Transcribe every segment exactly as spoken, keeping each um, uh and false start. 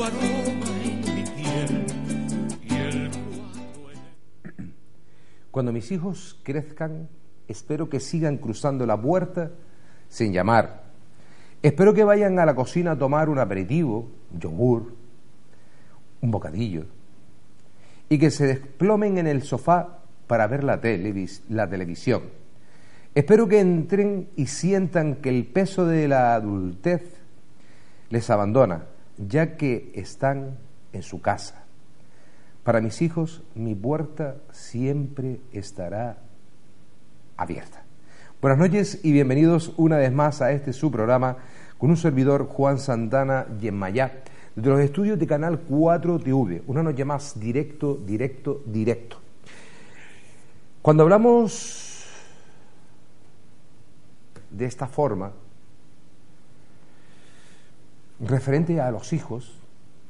aroma en mi piel y el cuadro en... Cuando mis hijos crezcan, espero que sigan cruzando la puerta sin llamar. Espero que vayan a la cocina a tomar un aperitivo, un yogur, un bocadillo, y que se desplomen en el sofá para ver la, televis- la televisión. Espero que entren y sientan que el peso de la adultez les abandona, ya que están en su casa. Para mis hijos, mi puerta siempre estará abierta. Buenas noches y bienvenidos una vez más a este su programa con un servidor, Juan Santana Yemayá, de los estudios de Canal cuatro T V, una noche más directo, directo, directo. Cuando hablamos de esta forma, referente a los hijos,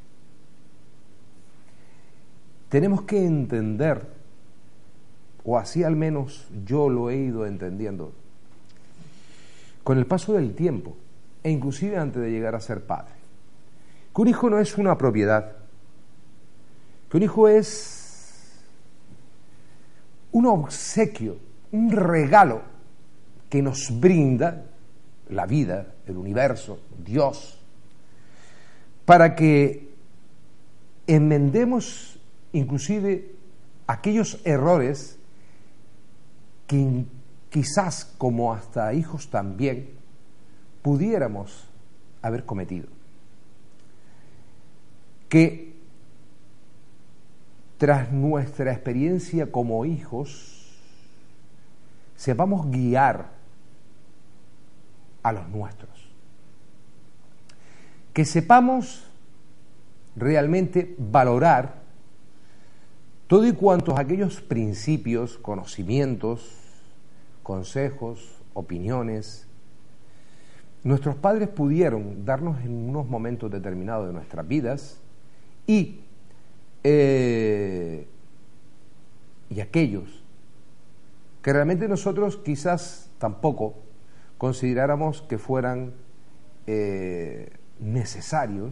tenemos que entender, o así al menos yo lo he ido entendiendo, con el paso del tiempo, e inclusive antes de llegar a ser padre, que un hijo no es una propiedad, que un hijo es un obsequio, un regalo que nos brinda la vida, el universo, Dios, para que enmendemos inclusive aquellos errores que quizás, como hasta hijos también, pudiéramos haber cometido. Que tras nuestra experiencia como hijos, sepamos guiar a los nuestros. Que sepamos realmente valorar todo y cuantos aquellos principios, conocimientos, consejos, opiniones, nuestros padres pudieron darnos en unos momentos determinados de nuestras vidas y, eh, y aquellos que realmente nosotros quizás tampoco consideráramos que fueran eh, necesarios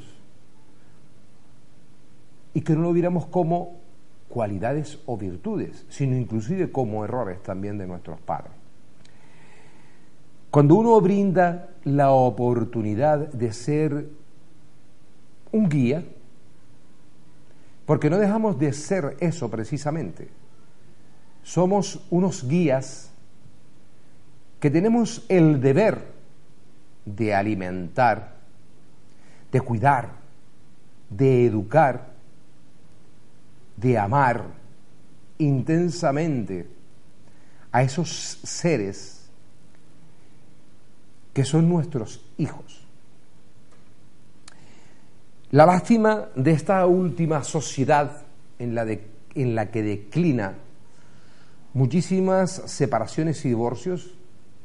y que no lo viéramos como cualidades o virtudes, sino inclusive como errores también de nuestros padres. Cuando uno brinda la oportunidad de ser un guía, porque no dejamos de ser eso precisamente, somos unos guías que tenemos el deber de alimentar, de cuidar, de educar, de amar intensamente a esos seres que son nuestros hijos. La lástima de esta última sociedad en la, de, en la que declina muchísimas separaciones y divorcios,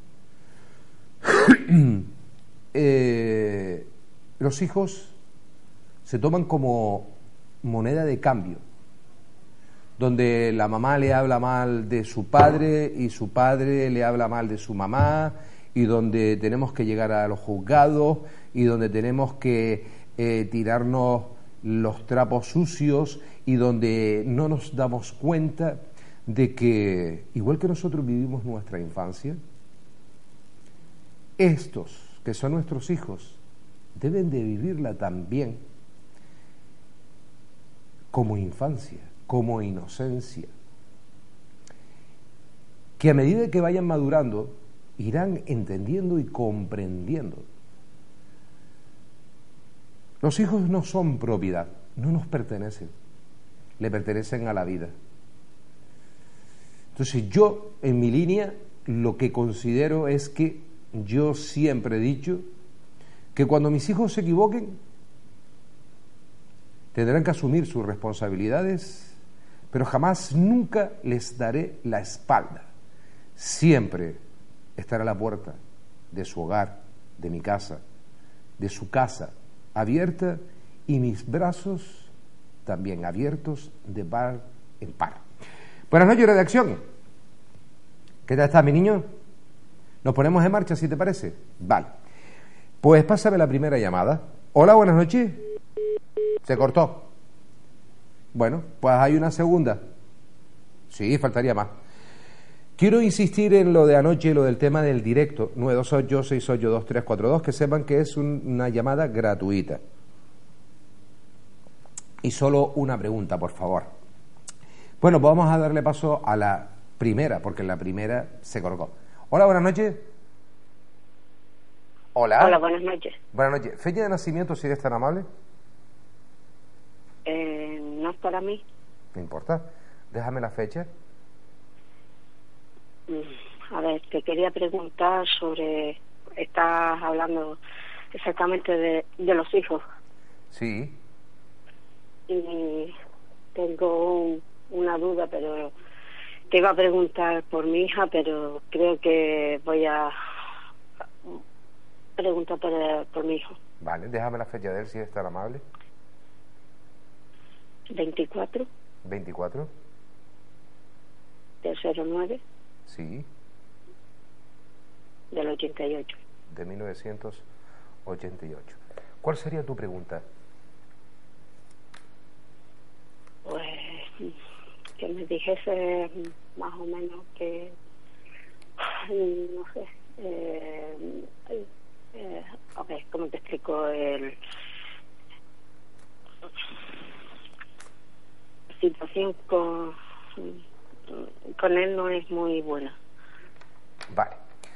eh, los hijos se toman como moneda de cambio, donde la mamá le habla mal de su padre y su padre le habla mal de su mamá, y donde tenemos que llegar a los juzgados y donde tenemos que eh, tirarnos los trapos sucios y donde no nos damos cuenta de que, igual que nosotros vivimos nuestra infancia, estos que son nuestros hijos deben de vivirla también como infancia, como inocencia, que a medida que vayan madurando irán entendiendo y comprendiendo. Los hijos no son propiedad, no nos pertenecen, le pertenecen a la vida. Entonces yo, en mi línea, lo que considero es que yo siempre he dicho que cuando mis hijos se equivoquen, tendrán que asumir sus responsabilidades, pero jamás, nunca les daré la espalda. Siempre estaré a la puerta de su hogar, de mi casa, de su casa, abierta, y mis brazos también abiertos de par en par. Buenas noches, redacción. ¿Qué tal estás, mi niño? ¿Nos ponemos en marcha, si te parece? Vale. Pues pásame la primera llamada. Hola, buenas noches. ¿Se cortó? Bueno, pues hay una segunda. Sí, faltaría más. Quiero insistir en lo de anoche y lo del tema del directo, nueve dos ocho, seis ocho dos, tres cuatro dos, que sepan que es un, una llamada gratuita. Y solo una pregunta, por favor. Bueno, pues vamos a darle paso a la primera, porque en la primera se colocó. Hola, buenas noches. Hola. Hola, buenas noches. Buenas noches. ¿Fecha de nacimiento, si eres tan amable? Eh, no es para mí. No importa. Déjame la fecha. A ver, te quería preguntar sobre... Estás hablando exactamente de, de los hijos. Sí. Y tengo un, una duda, pero... Te iba a preguntar por mi hija, pero creo que voy a preguntar por, por mi hijo. Vale, déjame la fecha de él, si es tan amable. veinticuatro veinticuatro. del cero nueve Sí. del ochenta y ocho. De mil novecientos ochenta y ocho. ¿Cuál sería tu pregunta? Pues que me dijese más o menos que, no sé, eh, eh, a ver, ¿cómo te explico? El, la situación con, con él no es muy buena. Vale.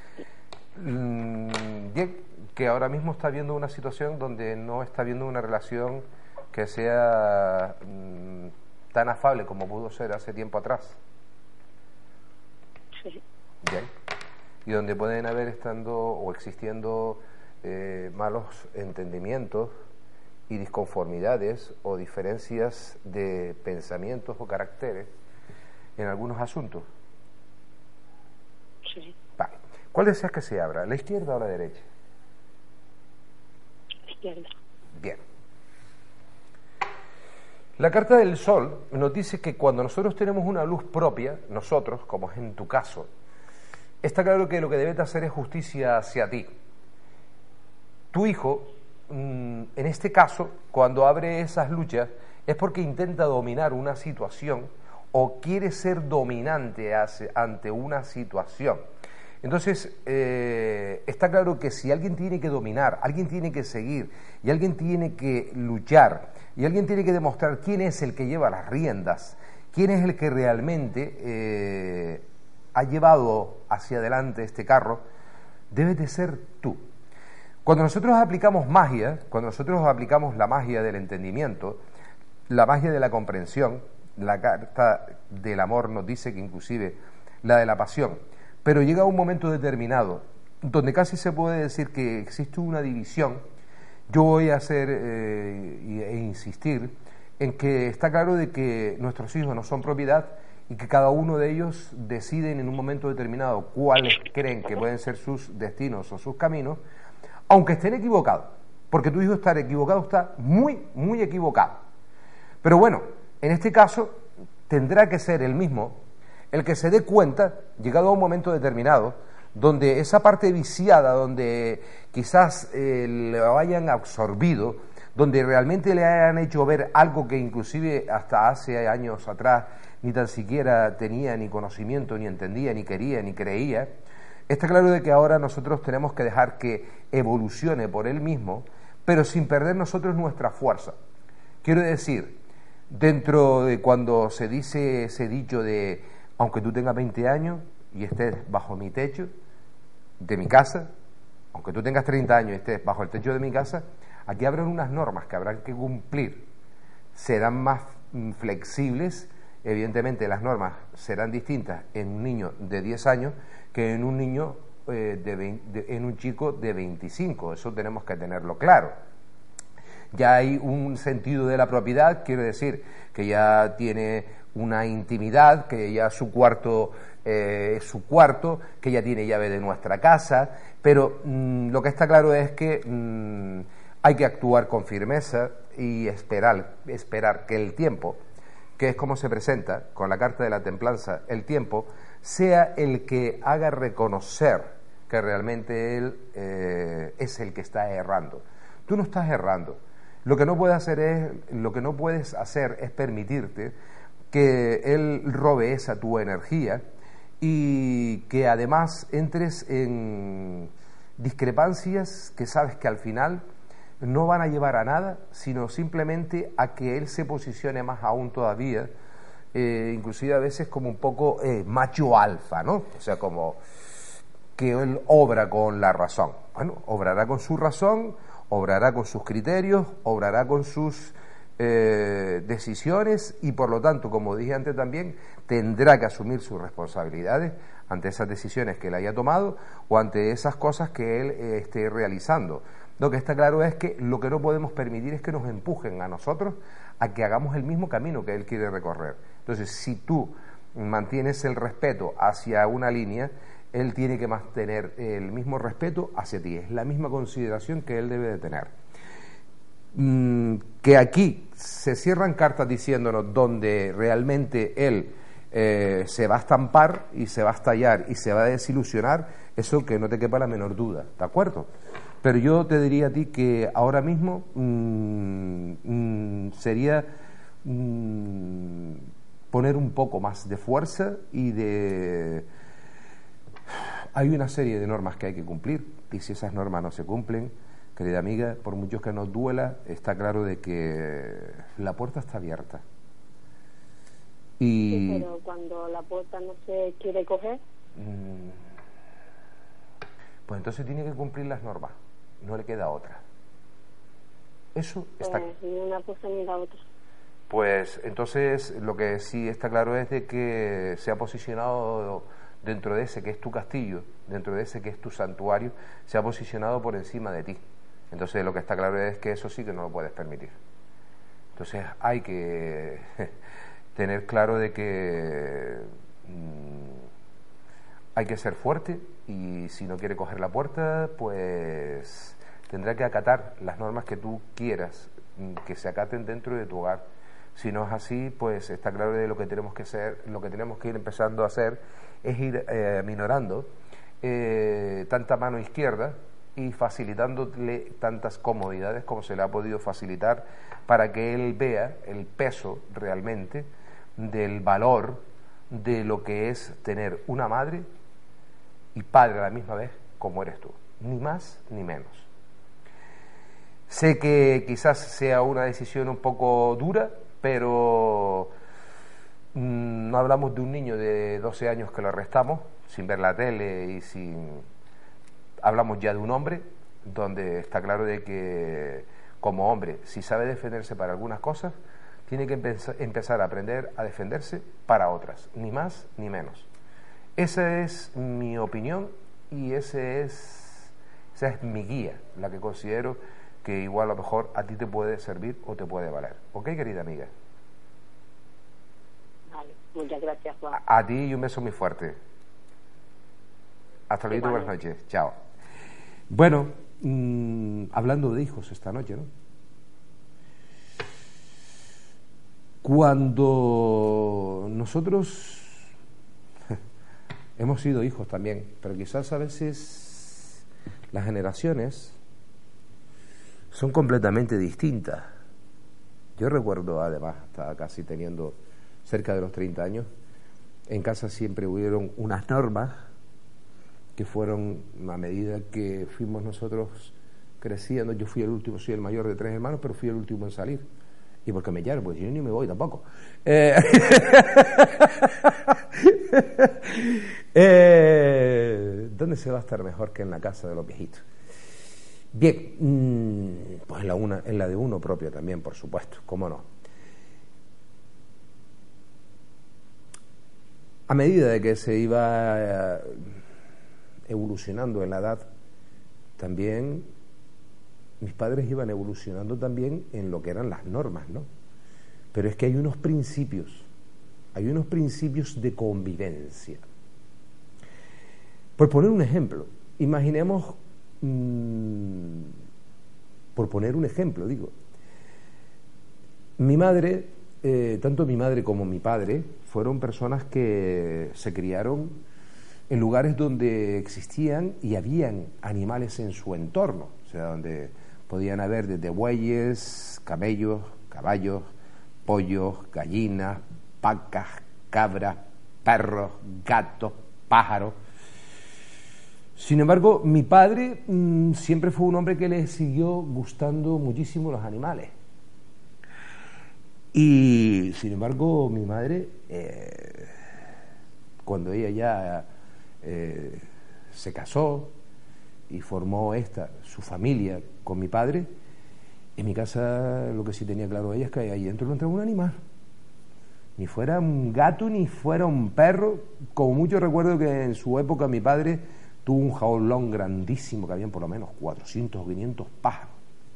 Mm, bien, que ahora mismo está viendo una situación donde no está viendo una relación que sea mm, tan afable como pudo ser hace tiempo atrás. Sí. Bien. Y donde pueden haber estando o existiendo eh, malos entendimientos y disconformidades o diferencias de pensamientos o caracteres en algunos asuntos. Sí. Vale. ¿Cuál deseas que se abra? ¿La izquierda o la derecha? Izquierda. Bien. La carta del Sol nos dice que cuando nosotros tenemos una luz propia, nosotros, como es en tu caso, está claro que lo que debes de hacer es justicia hacia ti. Tu hijo, en este caso, cuando abre esas luchas, es porque intenta dominar una situación o quiere ser dominante ante una situación. Entonces, eh, está claro que si alguien tiene que dominar, alguien tiene que seguir, y alguien tiene que luchar, y alguien tiene que demostrar quién es el que lleva las riendas, quién es el que realmente eh, ha llevado hacia adelante este carro, debes de ser tú. Cuando nosotros aplicamos magia, cuando nosotros aplicamos la magia del entendimiento, la magia de la comprensión, la carta del amor nos dice que inclusive la de la pasión, pero llega un momento determinado donde casi se puede decir que existe una división. Yo voy a hacer eh, e insistir en que está claro de que nuestros hijos no son propiedad y que cada uno de ellos deciden en un momento determinado cuáles creen que pueden ser sus destinos o sus caminos, aunque estén equivocados, porque tu hijo estar equivocado está muy, muy equivocado. Pero bueno, en este caso tendrá que ser el mismo el que se dé cuenta, llegado a un momento determinado, donde esa parte viciada, donde quizás eh, le hayan absorbido, donde realmente le hayan hecho ver algo que inclusive hasta hace años atrás ni tan siquiera tenía ni conocimiento, ni entendía, ni quería, ni creía, está claro de que ahora nosotros tenemos que dejar que evolucione por él mismo, pero sin perder nosotros nuestra fuerza. Quiero decir, dentro de cuando se dice ese dicho de aunque tú tengas veinte años y estés bajo mi techo de mi casa, aunque tú tengas treinta años y estés bajo el techo de mi casa, aquí habrán unas normas que habrán que cumplir. Serán más flexibles, evidentemente las normas serán distintas en un niño de diez años que en un niño eh, de veinte, de, en un chico de veinticinco, eso tenemos que tenerlo claro. Ya hay un sentido de la propiedad, quiero decir que ya tiene una intimidad, que ya su cuarto eh, es su cuarto, que ya tiene llave de nuestra casa, pero mmm, lo que está claro es que mmm, hay que actuar con firmeza y esperar, esperar que el tiempo, que es como se presenta con la carta de la templanza, el tiempo sea el que haga reconocer que realmente él eh, es el que está errando. Tú no estás errando. Lo que no puedes hacer es, lo que no puedes hacer es permitirte que él robe esa tu energía y que además entres en discrepancias que sabes que al final no van a llevar a nada, sino simplemente a que él se posicione más aún todavía, eh, inclusive a veces como un poco eh, macho alfa, ¿no? O sea, como que él obra con la razón. Bueno, obrará con su razón, obrará con sus criterios, obrará con sus eh, decisiones y por lo tanto, como dije antes también, tendrá que asumir sus responsabilidades ante esas decisiones que él haya tomado o ante esas cosas que él eh, esté realizando. Lo que está claro es que lo que no podemos permitir es que nos empujen a nosotros a que hagamos el mismo camino que él quiere recorrer. Entonces, si tú mantienes el respeto hacia una línea, él tiene que mantener el mismo respeto hacia ti. Es la misma consideración que él debe de tener. Mm, que aquí se cierran cartas diciéndonos donde realmente él eh, se va a estampar y se va a estallar y se va a desilusionar, eso que no te quepa la menor duda, ¿de acuerdo? Pero yo te diría a ti que ahora mismo mmm, mmm, sería mmm, poner un poco más de fuerza y de... Hay una serie de normas que hay que cumplir y si esas normas no se cumplen, querida amiga, por mucho que nos duela, está claro de que la puerta está abierta. Y... Sí, pero cuando la puerta no se quiere coger... Mmm, pues entonces tiene que cumplir las normas. No le queda otra. Eso está... Pues ni una cosa ni la otra. Pues entonces lo que sí está claro es de que se ha posicionado dentro de ese que es tu castillo, dentro de ese que es tu santuario, se ha posicionado por encima de ti. Entonces lo que está claro es que eso sí que no lo puedes permitir. Entonces hay que tener claro de que mmm, hay que ser fuerte y si no quiere coger la puerta, pues tendrá que acatar las normas que tú quieras que se acaten dentro de tu hogar. Si no es así, pues está claro de lo que tenemos que hacer, lo que tenemos que ir empezando a hacer es ir eh, minorando eh, tanta mano izquierda y facilitándole tantas comodidades como se le ha podido facilitar para que él vea el peso realmente del valor de lo que es tener una madre y padre a la misma vez como eres tú, ni más ni menos. Sé que quizás sea una decisión un poco dura, pero mmm, no hablamos de un niño de doce años que lo arrestamos sin ver la tele y sin... Hablamos ya de un hombre donde está claro de que como hombre, si sabe defenderse para algunas cosas, tiene que empezar a aprender a defenderse para otras, ni más ni menos. Esa es mi opinión y ese es, esa es mi guía, la que considero que igual a lo mejor a ti te puede servir o te puede valer. ¿Ok, querida amiga? Vale, muchas gracias, Juan. A, a ti y un beso muy fuerte. Hasta luego, buenas noches. Chao. Bueno, mmm, hablando de hijos esta noche, ¿no? Cuando nosotros hemos sido hijos también, pero quizás a veces las generaciones son completamente distintas. Yo recuerdo, además, estaba casi teniendo cerca de los treinta años, en casa siempre hubieron unas normas que fueron, a medida que fuimos nosotros creciendo, yo fui el último, soy el mayor de tres hermanos, pero fui el último en salir. ¿Y por qué me llamo? Pues yo ni me voy tampoco. Eh, eh, ¿Dónde se va a estar mejor que en la casa de los viejitos? Bien, mmm, pues en la, una, en la de uno propio también, por supuesto, cómo no. A medida de que se iba eh, evolucionando en la edad, también mis padres iban evolucionando también en lo que eran las normas, ¿no? Pero es que hay unos principios, hay unos principios de convivencia. Por poner un ejemplo, imaginemos, mmm, por poner un ejemplo, digo, mi madre, eh, tanto mi madre como mi padre, fueron personas que se criaron en lugares donde existían y habían animales en su entorno, o sea, donde podían haber desde bueyes, camellos, caballos, pollos, gallinas, vacas, cabras, perros, gatos, pájaros. Sin embargo, mi padre mmm, siempre fue un hombre que le siguió gustando muchísimo los animales. Y, sin embargo, mi madre, eh, cuando ella ya eh, se casó y formó esta, su familia con mi padre, en mi casa lo que sí tenía claro ella es que ahí dentro no entraba un animal. Ni fuera un gato, ni fuera un perro. Como mucho recuerdo que en su época mi padre tuvo un jaulón grandísimo, que habían por lo menos cuatrocientos o quinientos pájaros.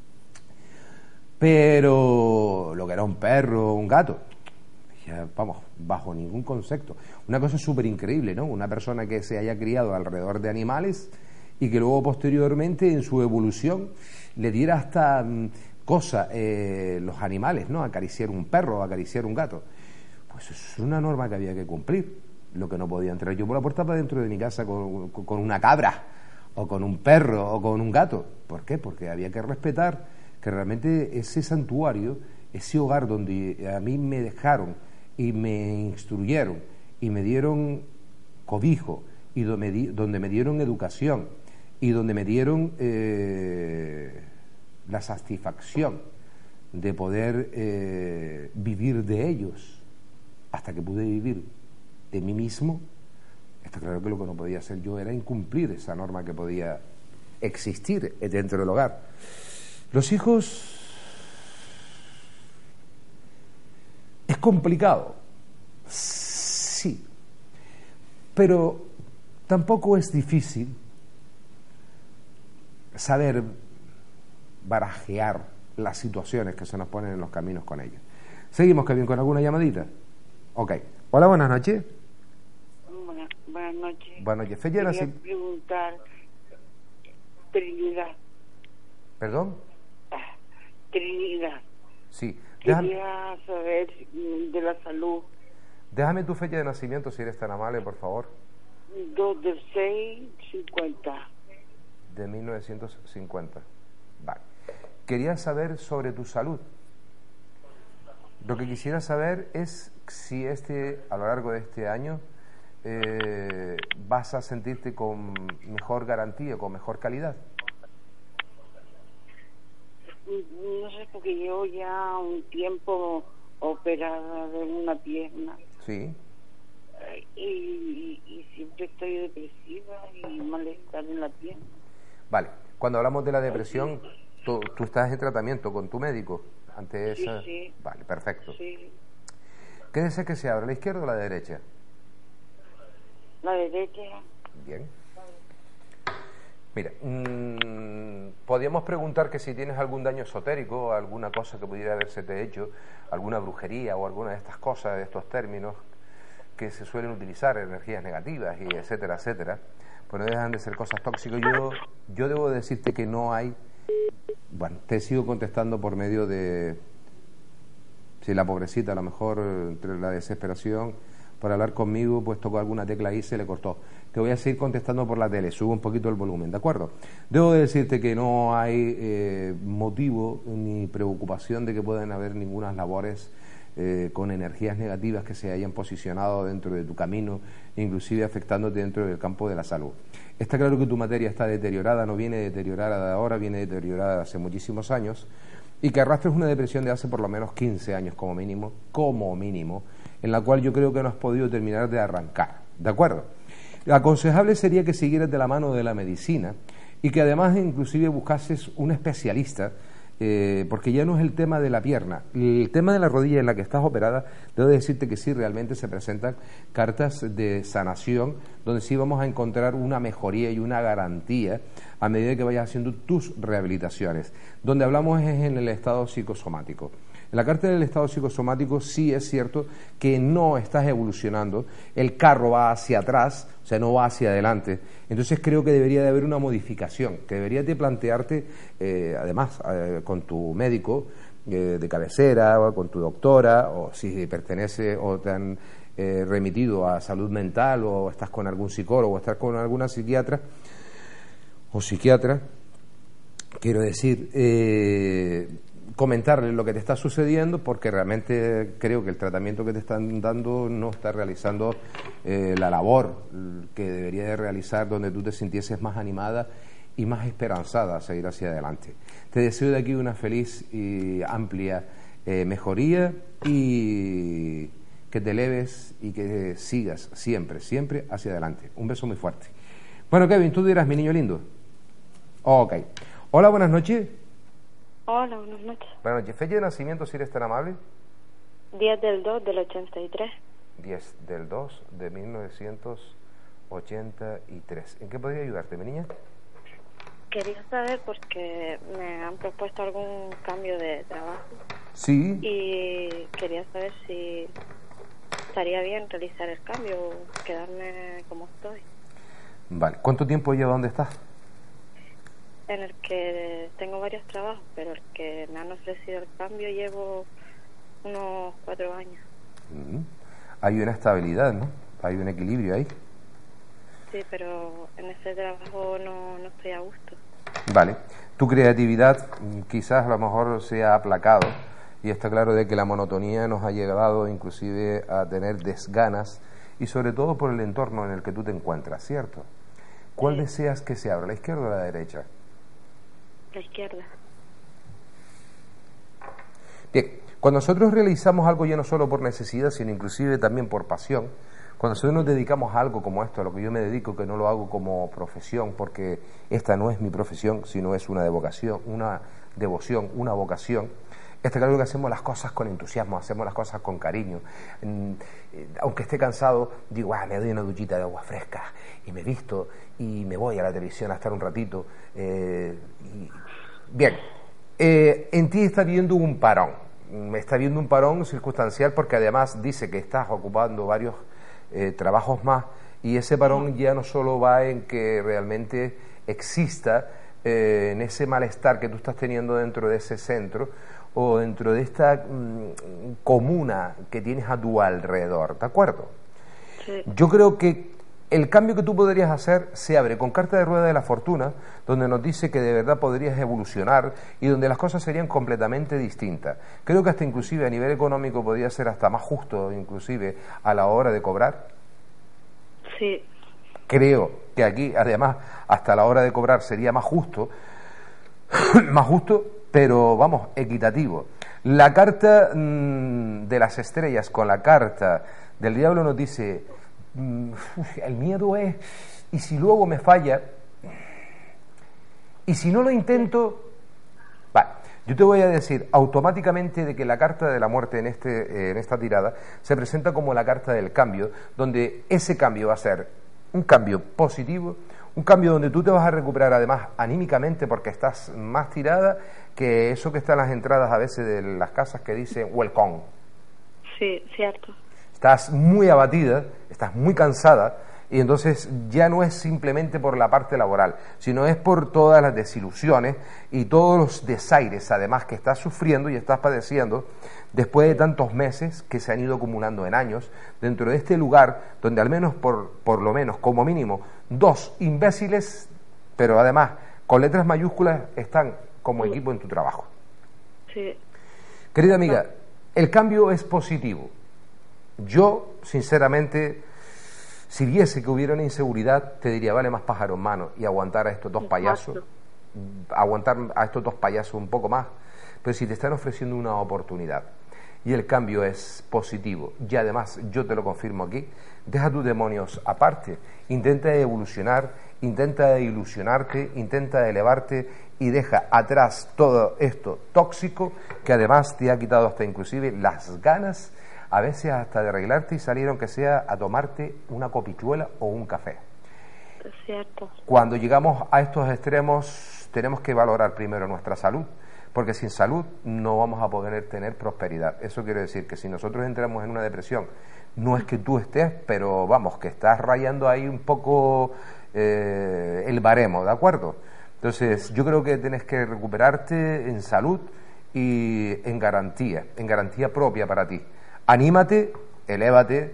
Pero lo que era un perro o un gato, ya, vamos, bajo ningún concepto. Una cosa súper increíble, ¿no? Una persona que se haya criado alrededor de animales y que luego posteriormente en su evolución le diera hasta um, cosa eh, los animales, ¿no? Acariciar un perro o acariciar un gato. Pues es una norma que había que cumplir. Lo que no podía entrar yo por la puerta para dentro de mi casa con, con una cabra o con un perro o con un gato. ¿Por qué? Porque había que respetar que realmente ese santuario, ese hogar donde a mí me dejaron y me instruyeron y me dieron cobijo y donde me, di, donde me dieron educación y donde me dieron eh, la satisfacción de poder eh, vivir de ellos hasta que pude vivir de mí mismo, está claro que lo que no podía hacer yo era incumplir esa norma que podía existir dentro del hogar. Los hijos es complicado, sí, pero tampoco es difícil saber barajear las situaciones que se nos ponen en los caminos con ellos. Seguimos, Kevin, con alguna llamadita. Ok. Hola, buenas noches. Buenas, buenas noches. Buenas noches. Fecha de Quería naci- preguntar Trinidad. ¿Perdón? Ah, Trinidad. Sí. Déjame, Quería saber mm, de la salud. déjame tu fecha de nacimiento, si eres tan amable, por favor. dos del seis cincuenta. De mil novecientos cincuenta. Vale. Quería saber sobre tu salud. Lo que quisiera saber es si este, a lo largo de este año eh, vas a sentirte con mejor garantía, con mejor calidad. No sé, porque llevo ya un tiempo operada de una pierna. Sí. Eh, Y, y siempre estoy depresiva y malestar en la pierna. Vale. Cuando hablamos de la depresión, tú, tú estás en tratamiento con tu médico ante Sí, esa. sí. Vale, perfecto. Sí. ¿Qué deseas que se abra, la izquierda o la derecha? La derecha. Bien. Mira, mmm, podríamos preguntar que si tienes algún daño esotérico, alguna cosa que pudiera haberse te hecho, alguna brujería o alguna de estas cosas, de estos términos que se suelen utilizar, energías negativas y etcétera, etcétera, pues no dejan de ser cosas tóxicas. Yo, yo debo decirte que no hay. Bueno, te sigo contestando por medio de, si la pobrecita a lo mejor entre la desesperación por hablar conmigo pues tocó alguna tecla ahí y se le cortó. Te voy a seguir contestando por la tele, subo un poquito el volumen, ¿de acuerdo? Debo decirte que no hay eh, motivo ni preocupación de que puedan haber ninguna labores eh, con energías negativas que se hayan posicionado dentro de tu camino, inclusive afectándote dentro del campo de la salud. Está claro que tu materia está deteriorada, no viene deteriorada de ahora, viene deteriorada de hace muchísimos años, y que arrastres una depresión de hace por lo menos quince años como mínimo, como mínimo, en la cual yo creo que no has podido terminar de arrancar, ¿de acuerdo? Lo aconsejable sería que siguieras de la mano de la medicina y que además inclusive buscases un especialista, eh, porque ya no es el tema de la pierna, el tema de la rodilla en la que estás operada. Debo decirte que sí, realmente se presentan cartas de sanación donde sí vamos a encontrar una mejoría y una garantía a medida que vayas haciendo tus rehabilitaciones. Donde hablamos es en el estado psicosomático. En la carta del estado psicosomático sí es cierto que no estás evolucionando, el carro va hacia atrás, o sea, no va hacia adelante. Entonces creo que debería de haber una modificación, que deberías de plantearte, eh, además, eh, con tu médico eh, de cabecera, o con tu doctora, o si pertenece o te han eh, remitido a salud mental, o estás con algún psicólogo, o estás con alguna psiquiatra o psiquiatra, quiero decir, eh, comentarle lo que te está sucediendo, porque realmente creo que el tratamiento que te están dando no está realizando eh, la labor que debería de realizar, donde tú te sintieses más animada y más esperanzada a seguir hacia adelante. Te deseo de aquí una feliz y amplia eh, mejoría, y que te eleves y que sigas siempre, siempre hacia adelante. Un beso muy fuerte. Bueno, Kevin, tú dirás, mi niño lindo. Ok. Hola, buenas noches. Hola, buenas noches. Buenas noches. Fecha de nacimiento, si eres tan amable. diez del dos del ochenta y tres. diez del dos de mil novecientos ochenta y tres. ¿En qué podría ayudarte, mi niña? Quería saber porque me han propuesto algún cambio de trabajo. Sí. Y quería saber si estaría bien realizar el cambio o quedarme como estoy. Vale. ¿Cuánto tiempo lleva donde estás? En el que tengo varios trabajos, pero el que me han ofrecido el cambio llevo unos cuatro años. Mm. Hay una estabilidad, ¿no? Hay un equilibrio ahí. Sí, pero en ese trabajo no, no estoy a gusto. Vale. Tu creatividad quizás a lo mejor se ha aplacado, y está claro de que la monotonía nos ha llegado inclusive a tener desganas, y sobre todo por el entorno en el que tú te encuentras, ¿cierto? ¿Cuál Sí. deseas que se abra, la izquierda o la derecha? La izquierda. Bien, cuando nosotros realizamos algo ya no solo por necesidad, sino inclusive también por pasión, cuando nosotros nos dedicamos a algo como esto, a lo que yo me dedico, que no lo hago como profesión, porque esta no es mi profesión, sino es una devocación, una devoción, una vocación, está claro que hacemos las cosas con entusiasmo, hacemos las cosas con cariño. Mm, eh, aunque esté cansado, digo, ah, me doy una duchita de agua fresca y me visto y me voy a la televisión a estar un ratito. Eh, y... Bien, eh, en ti está viendo un parón, me está viendo un parón circunstancial, porque además dice que estás ocupando varios eh, trabajos más, y ese parón ya no solo va en que realmente exista eh, en ese malestar que tú estás teniendo dentro de ese centro o dentro de esta mmm, comuna que tienes a tu alrededor, ¿de acuerdo? Sí. Yo creo que el cambio que tú podrías hacer se abre con carta de rueda de la fortuna, donde nos dice que de verdad podrías evolucionar y donde las cosas serían completamente distintas. Creo que hasta inclusive a nivel económico podría ser hasta más justo, inclusive a la hora de cobrar. Sí. Creo que aquí, además, hasta la hora de cobrar sería más justo, más justo, pero vamos, equitativo. La carta mmm, de las estrellas con la carta del diablo nos dice, mmm, el miedo es, y si luego me falla, y si no lo intento, vale. Yo te voy a decir automáticamente de que la carta de la muerte en, este, eh, en esta tirada se presenta como la carta del cambio, donde ese cambio va a ser un cambio positivo, un cambio donde tú te vas a recuperar además anímicamente, porque estás más tirada que eso que está en las entradas a veces de las casas que dicen welcome. Sí, cierto. Estás muy abatida, estás muy cansada, y entonces ya no es simplemente por la parte laboral, sino es por todas las desilusiones y todos los desaires además que estás sufriendo y estás padeciendo después de tantos meses que se han ido acumulando en años dentro de este lugar donde al menos por, por lo menos como mínimo dos imbéciles, pero además con letras mayúsculas, están como Sí. equipo en tu trabajo. Sí. Querida amiga, el cambio es positivo. Yo, sinceramente, si viese que hubiera una inseguridad, te diría, vale más pájaro en mano y aguantar a estos dos Exacto. payasos, aguantar a estos dos payasos un poco más, pero si te están ofreciendo una oportunidad y el cambio es positivo, y además yo te lo confirmo aquí, deja tus demonios aparte, intenta evolucionar, intenta ilusionarte, intenta elevarte y deja atrás todo esto tóxico que además te ha quitado hasta inclusive las ganas, a veces hasta de arreglarte y salir aunque sea a tomarte una copichuela o un café. Es cierto. Cuando llegamos a estos extremos tenemos que valorar primero nuestra salud, porque sin salud no vamos a poder tener prosperidad. Eso quiere decir que si nosotros entramos en una depresión, no es que tú estés, pero vamos, que estás rayando ahí un poco eh, el baremo, ¿de acuerdo? Entonces yo creo que tienes que recuperarte en salud y en garantía, en garantía propia para ti. Anímate, elévate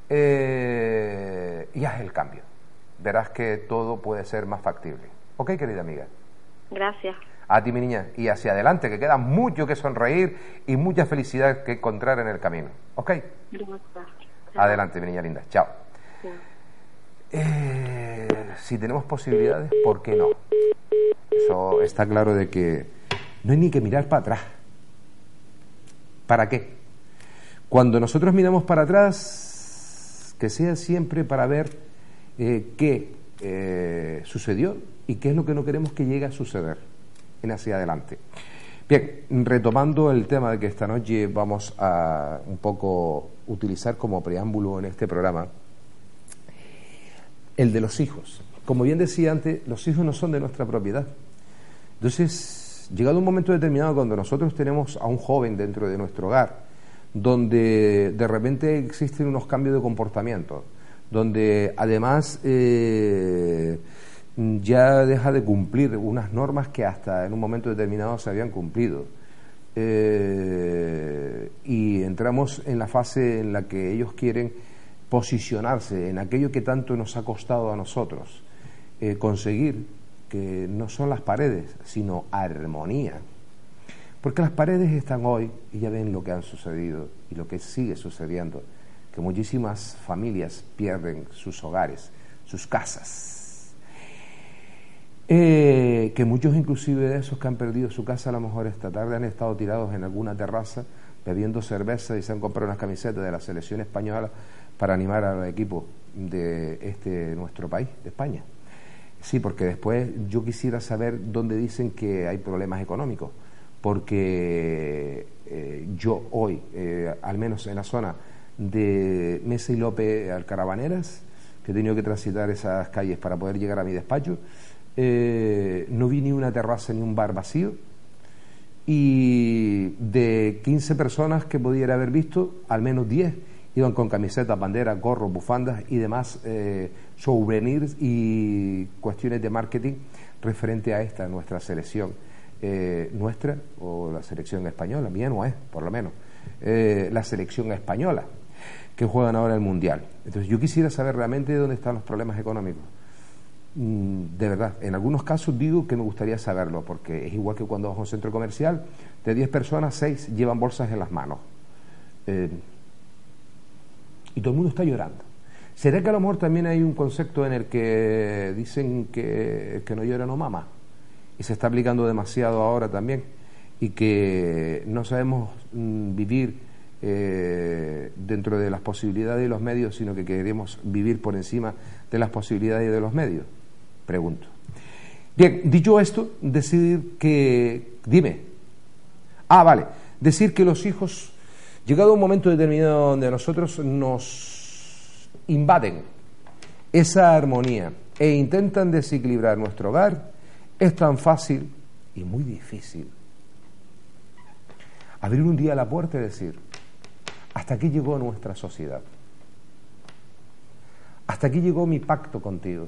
eh, y haz el cambio. Verás que todo puede ser más factible. ¿Ok, querida amiga? Gracias. A ti, mi niña, y hacia adelante, que queda mucho que sonreír y mucha felicidad que encontrar en el camino. ¿Ok? Gracias. Adelante, mi niña linda. Chao. Sí. Eh, si tenemos posibilidades, ¿por qué no? Eso está claro de que no hay ni que mirar para atrás. ¿Para qué? Cuando nosotros miramos para atrás, que sea siempre para ver eh, qué eh, sucedió y qué es lo que no queremos que llegue a suceder en hacia adelante. Bien, retomando el tema de que esta noche vamos a un poco utilizar como preámbulo en este programa, el de los hijos. Como bien decía antes, los hijos no son de nuestra propiedad. Entonces, llegado un momento determinado cuando nosotros tenemos a un joven dentro de nuestro hogar, donde de repente existen unos cambios de comportamiento, donde además eh, ya deja de cumplir unas normas que hasta en un momento determinado se habían cumplido, eh, y entramos en la fase en la que ellos quieren posicionarse en aquello que tanto nos ha costado a nosotros eh, conseguir, que no son las paredes, sino armonía. Porque las paredes están hoy y ya ven lo que han sucedido y lo que sigue sucediendo, que muchísimas familias pierden sus hogares, sus casas. Eh, que muchos inclusive de esos que han perdido su casa a lo mejor esta tarde han estado tirados en alguna terraza bebiendo cerveza y se han comprado unas camisetas de la selección española para animar al equipo de este nuestro país, de España. Sí, porque después yo quisiera saber dónde dicen que hay problemas económicos, porque eh, yo hoy, eh, al menos en la zona de Mesa y López Alcarabaneras, que he tenido que transitar esas calles para poder llegar a mi despacho, eh, no vi ni una terraza ni un bar vacío, y de quince personas que pudiera haber visto, al menos diez iban con camisetas, banderas, gorros, bufandas y demás eh, souvenirs y cuestiones de marketing referente a esta nuestra selección, eh, nuestra o la selección española, mía no es, por lo menos, eh, la selección española, que juegan ahora el Mundial. Entonces yo quisiera saber realmente dónde están los problemas económicos. Mm, de verdad, en algunos casos digo que me gustaría saberlo, porque es igual que cuando vas a un centro comercial, de diez personas, seis llevan bolsas en las manos. Eh, y todo el mundo está llorando. ¿Será que a lo mejor también hay un concepto en el que dicen que, que no llora no mama? Y se está aplicando demasiado ahora también, y que no sabemos mm, vivir eh, dentro de las posibilidades de los medios, sino que queremos vivir por encima de las posibilidades de los medios. Pregunto. Bien, dicho esto, decir que... Dime. Ah, vale. Decir que los hijos... Llegado un momento determinado donde nosotros nos invaden esa armonía e intentan desequilibrar nuestro hogar, es tan fácil y muy difícil abrir un día la puerta y decir: hasta aquí llegó nuestra sociedad, hasta aquí llegó mi pacto contigo.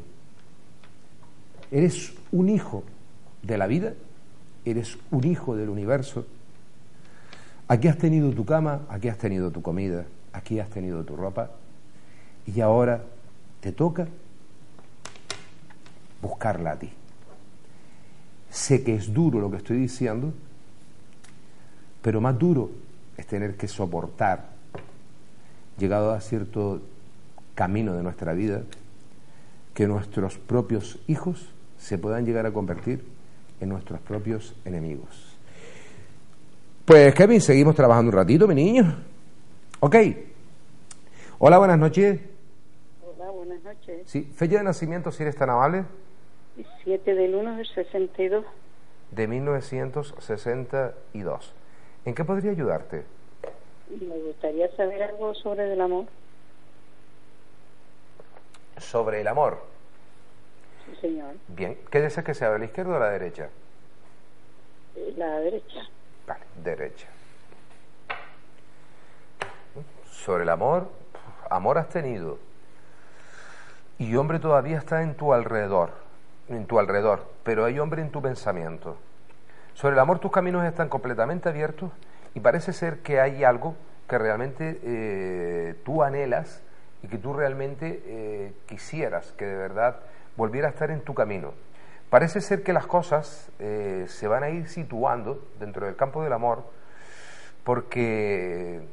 Eres un hijo de la vida, eres un hijo del universo. Aquí has tenido tu cama, aquí has tenido tu comida, aquí has tenido tu ropa, y ahora te toca buscarla a ti. Sé que es duro lo que estoy diciendo, pero más duro es tener que soportar, llegado a cierto camino de nuestra vida, que nuestros propios hijos se puedan llegar a convertir en nuestros propios enemigos. Pues Kevin, seguimos trabajando un ratito, mi niño. Ok. Hola, buenas noches. Hola, buenas noches. Sí, fecha de nacimiento, si eres tan amable. siete del uno del sesenta y dos. De mil novecientos sesenta y dos. ¿En qué podría ayudarte? Me gustaría saber algo sobre el amor. Sobre el amor. Sí, señor. Bien. ¿Qué deseas que sea, de la izquierda o la derecha? La derecha. Vale, derecha. Sobre el amor, amor has tenido. Y hombre todavía está en tu alrededor, en tu alrededor, pero hay hombre en tu pensamiento. Sobre el amor tus caminos están completamente abiertos y parece ser que hay algo que realmente eh, tú anhelas y que tú realmente eh, quisieras que de verdad volviera a estar en tu camino. Parece ser que las cosas eh, se van a ir situando dentro del campo del amor, porque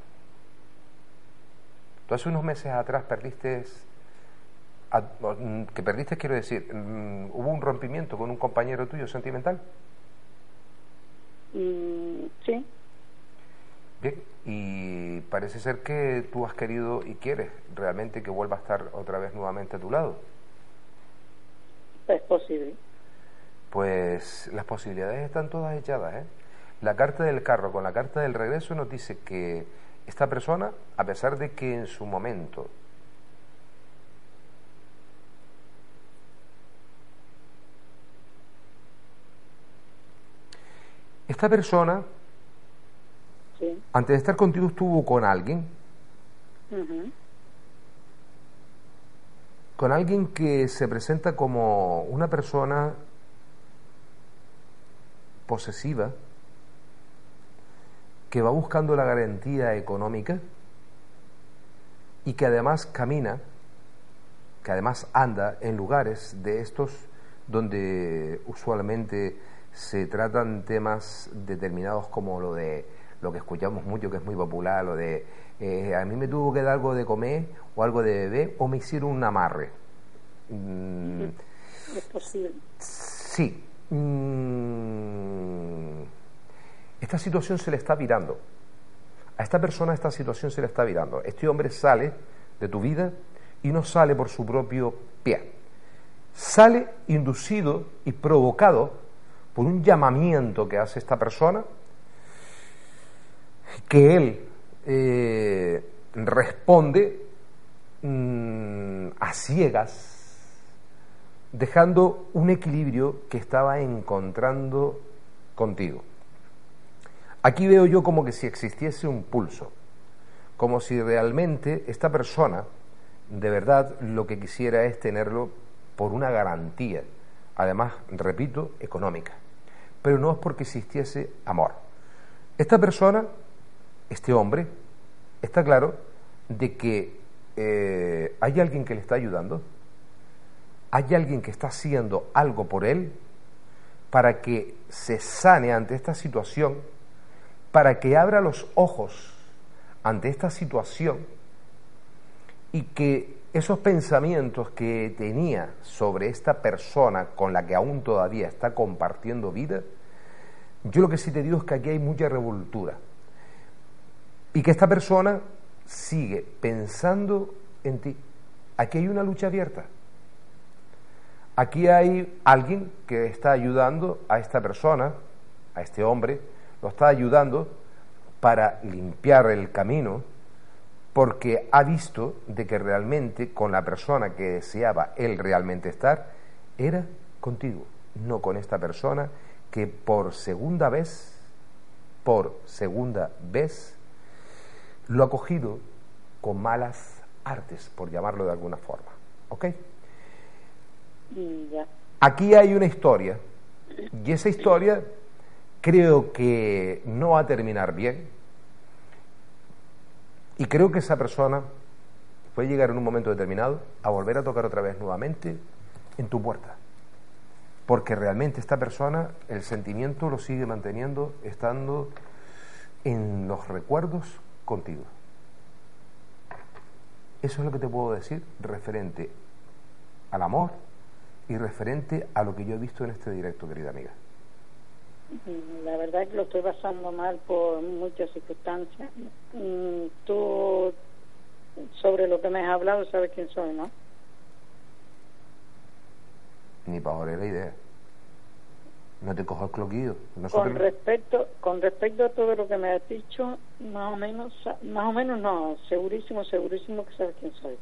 tú hace unos meses atrás perdiste, a, que perdiste quiero decir, um, hubo un rompimiento con un compañero tuyo sentimental. Mm, sí. Bien, y parece ser que tú has querido y quieres realmente que vuelva a estar otra vez nuevamente a tu lado. Es posible. Pues las posibilidades están todas echadas, ¿eh? La carta del carro con la carta del regreso nos dice que esta persona, a pesar de que en su momento esta persona, Sí. antes de estar contigo, estuvo con alguien, Ujú. con alguien que se presenta como una persona posesiva, que va buscando la garantía económica y que además camina, que además anda en lugares de estos donde usualmente se tratan temas determinados como lo de lo que escuchamos mucho, que es muy popular, lo de eh, a mí me tuvo que dar algo de comer o algo de beber o me hicieron un amarre. Mm, Es posible. sí. Mm, esta situación se le está virando. A esta persona esta situación se le está virando. Este hombre sale de tu vida y no sale por su propio pie. Sale inducido y provocado por un llamamiento que hace esta persona, que él eh, responde mmm, a ciegas, dejando un equilibrio que estaba encontrando contigo. Aquí veo yo como que si existiese un pulso, como si realmente esta persona de verdad lo que quisiera es tenerlo por una garantía, además, repito, económica, pero no es porque existiese amor. Esta persona, este hombre, está claro de que eh, hay alguien que le está ayudando, hay alguien que está haciendo algo por él para que se sane ante esta situación, para que abra los ojos ante esta situación y que esos pensamientos que tenía sobre esta persona con la que aún todavía está compartiendo vida, yo lo que sí te digo es que aquí hay mucha revoltura y que esta persona sigue pensando en ti. Aquí hay una lucha abierta. Aquí hay alguien que está ayudando a esta persona, a este hombre, lo está ayudando para limpiar el camino, porque ha visto de que realmente con la persona que deseaba él realmente estar, era contigo, no con esta persona que por segunda vez, por segunda vez, lo ha cogido con malas artes, por llamarlo de alguna forma. ¿Ok? Y ya. Aquí hay una historia, y esa historia creo que no va a terminar bien, y creo que esa persona puede llegar en un momento determinado a volver a tocar otra vez nuevamente en tu puerta, porque realmente esta persona, el sentimiento lo sigue manteniendo, estando en los recuerdos contigo. Eso es lo que te puedo decir referente al amor y referente a lo que yo he visto en este directo, querida amiga. La verdad es que lo estoy pasando mal por muchas circunstancias. Mm, Tú, sobre lo que me has hablado, sabes quién soy, ¿no? Ni para la idea. No te cojo el cloquillo. Nosotros... Con respecto, con respecto a todo lo que me has dicho, más o menos, más o menos no, segurísimo, segurísimo que sabes quién soy.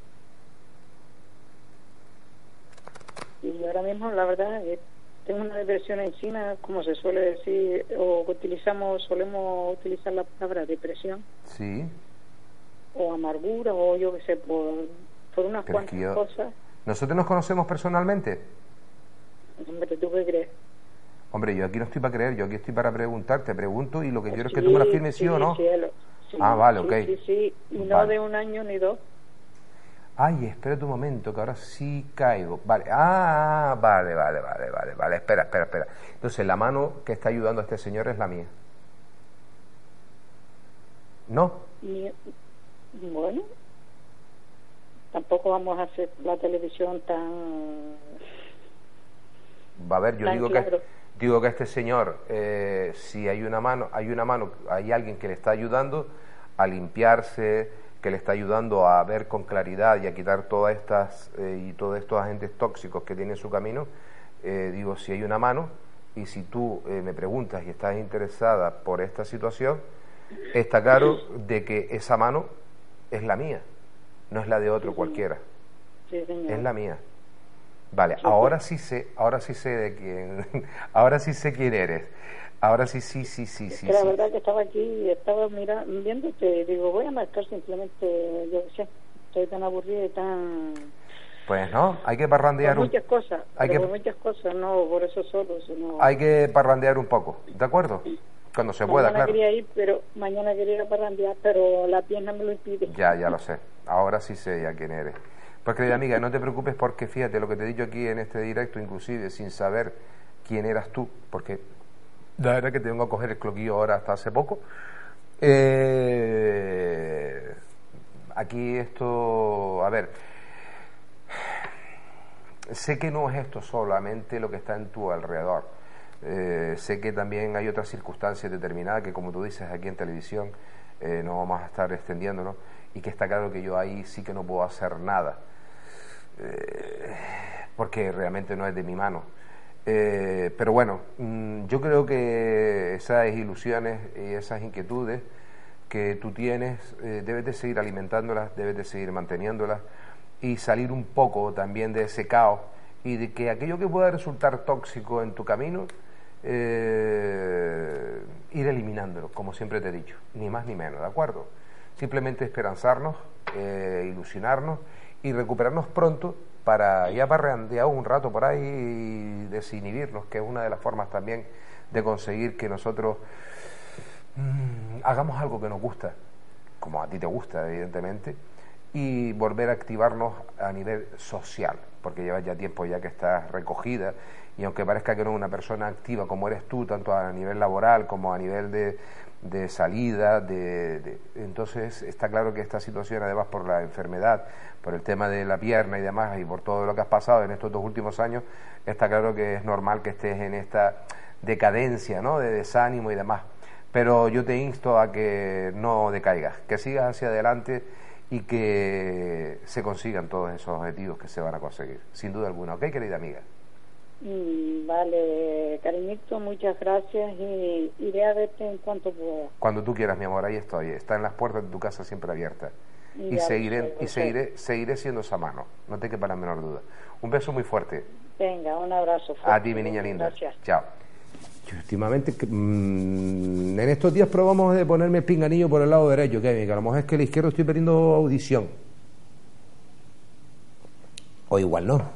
Y ahora mismo, la verdad, es tengo una depresión encima, como se suele decir, o utilizamos, solemos utilizar la palabra depresión. Sí. O amargura, o yo qué sé, por, por unas Pero cuantas es que yo... cosas. ¿Nosotros nos conocemos personalmente? Hombre, ¿tú qué crees? Hombre, yo aquí no estoy para creer, yo aquí estoy para preguntar, te pregunto y lo que quiero es que Sí, tú me lo firmes sí, sí o no. Cielo, sí, Ah, vale, sí, ok. Sí, sí, y no Vale. de un año ni dos. Ay, espera un momento, que ahora sí caigo. Vale, ah, vale, vale, vale, vale, vale, espera, espera, espera. Entonces, la mano que está ayudando a este señor es la mía. ¿No? Y, bueno, tampoco vamos a hacer la televisión tan... Va a ver, yo tan digo claro. que digo que este señor, eh, si hay una mano, hay una mano, hay alguien que le está ayudando a limpiarse, que le está ayudando a ver con claridad y a quitar todas estas eh, y todos estos agentes tóxicos que tiene en su camino. Eh, digo, si hay una mano, y si tú eh, me preguntas y estás interesada por esta situación, está claro de que esa mano es la mía, no es la de otro Sí, cualquiera, Sí, señor. es la mía. Vale, Sí, ahora sí. sí sé, ahora sí sé de quién, ahora sí sé quién eres, ahora sí, sí, sí, sí, sí, Que la sí. verdad que estaba aquí y estaba mira, viéndote, digo, voy a marcar simplemente, yo qué sé, estoy tan aburrida y tan... Pues no, hay que Por parrandear un, muchas cosas, hay pero que- por muchas cosas, no por eso solo, sino... hay que parrandear un poco, ¿de acuerdo? Cuando se pueda, mañana claro. quería ir, pero mañana quería ir a parrandear, pero la pierna me lo impide. Ya, ya lo sé. Ahora sí sé ya quién eres. Pues querida amiga, no te preocupes porque fíjate lo que te he dicho aquí en este directo, inclusive sin saber quién eras tú, porque la verdad que te vengo a coger el cloquillo ahora hasta hace poco. Eh, aquí esto, a ver, sé que no es esto solamente lo que está en tu alrededor. Eh, sé que también hay otras circunstancias determinadas que, como tú dices aquí en televisión, eh, no vamos a estar extendiéndonos, y que está claro que yo ahí sí que no puedo hacer nada, eh, porque realmente no es de mi mano. Eh, pero bueno, mm, yo creo que esas ilusiones y esas inquietudes que tú tienes, eh, debes de seguir alimentándolas, debes de seguir manteniéndolas y salir un poco también de ese caos, y de que aquello que pueda resultar tóxico en tu camino, eh, ir eliminándolo, como siempre te he dicho, ni más ni menos, ¿de acuerdo? Simplemente esperanzarnos, eh, ilusionarnos y recuperarnos pronto para ya parrandear un rato por ahí y desinhibirnos, que es una de las formas también de conseguir que nosotros mmm, hagamos algo que nos gusta, como a ti te gusta, evidentemente, y volver a activarnos a nivel social, porque llevas ya tiempo ya que estás recogida, y aunque parezca que no es una persona activa como eres tú, tanto a nivel laboral como a nivel de, de salida, de, de, entonces está claro que esta situación, además por la enfermedad, por el tema de la pierna y demás, y por todo lo que has pasado en estos dos últimos años, está claro que es normal que estés en esta decadencia, ¿no?, de desánimo y demás. Pero yo te insto a que no decaigas, que sigas hacia adelante y que se consigan todos esos objetivos que se van a conseguir, sin duda alguna. ¿Ok, querida amiga? Mm, vale, cariñito, muchas gracias y iré a verte en cuanto pueda. Cuando tú quieras, mi amor, ahí estoy. Están las puertas de tu casa siempre abiertas. Y Ya, seguiré, pues, y ok. seguiré, seguiré siendo esa mano, no te quepa la menor duda. Un beso muy fuerte. Venga, un abrazo fuerte. A ti, mi niña linda. Gracias. Chao. Yo últimamente, mmm, en estos días probamos de ponerme el pinganillo por el lado derecho, Kevin, que a lo mejor es que el izquierdo estoy perdiendo audición. O igual no.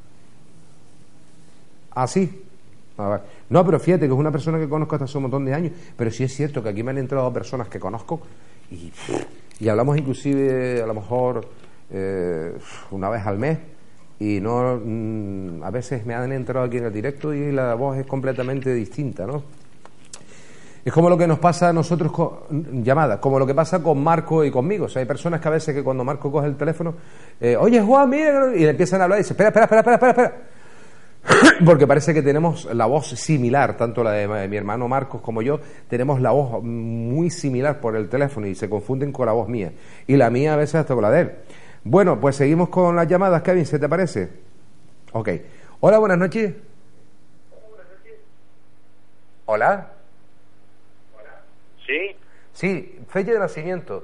¿Ah, sí? A ver. No, pero fíjate que es una persona que conozco hasta hace un montón de años, pero sí es cierto que aquí me han entrado personas que conozco y, y hablamos inclusive a lo mejor eh, una vez al mes, y no mm, a veces me han entrado aquí en el directo y la voz es completamente distinta, ¿no? Es como lo que nos pasa a nosotros con llamadas, como lo que pasa con Marco y conmigo. O sea, hay personas que a veces que cuando Marco coge el teléfono, eh, oye Juan, mira, y le empiezan a hablar y dice, espera, espera, espera, espera, espera, espera. Porque parece que tenemos la voz similar, tanto la de mi hermano Marcos como yo, tenemos la voz muy similar por el teléfono y se confunden con la voz mía. Y la mía a veces hasta con la de él. Bueno, pues seguimos con las llamadas, Kevin, ¿se te parece? Ok. Hola, buenas noches. Hola. Sí, Sí, fecha de nacimiento.